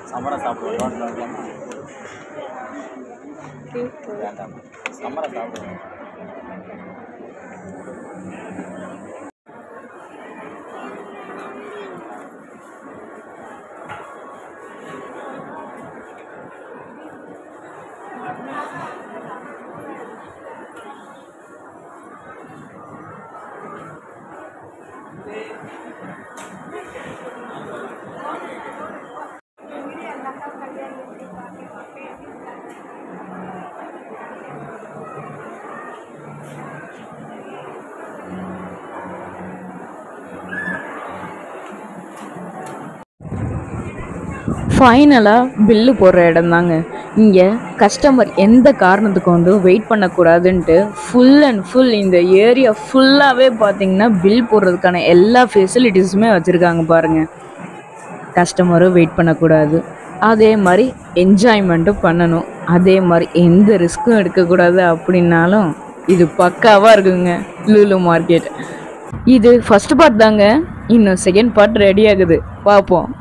சமரா சாப்பிடுவோம் வேண்டாம் சமரா சாப்பிடுவோம் ஃபைனலாக பில்லு போடுற இடம் தாங்க. இங்கே கஸ்டமர் எந்த காரணத்துக்கு வந்து வெயிட் பண்ணக்கூடாதுன்ட்டு ஃபுல் அண்ட் ஃபுல் இந்த ஏரியா ஃபுல்லாகவே பார்த்தீங்கன்னா பில் போடுறதுக்கான எல்லா ஃபெசிலிட்டிஸுமே வச்சுருக்காங்க பாருங்கள். கஸ்டமரும் வெயிட் பண்ணக்கூடாது, அதே மாதிரி என்ஜாய்மெண்ட்டும் பண்ணணும், அதே மாதிரி எந்த ரிஸ்க்கும் எடுக்கக்கூடாது. அப்படின்னாலும் இது பக்காவாக இருக்குங்க லுலு மார்க்கெட். இது ஃபஸ்ட் பார்ட் தாங்க, இன்னும் செகண்ட் பார்ட் ரெடி ஆகுது, பார்ப்போம்.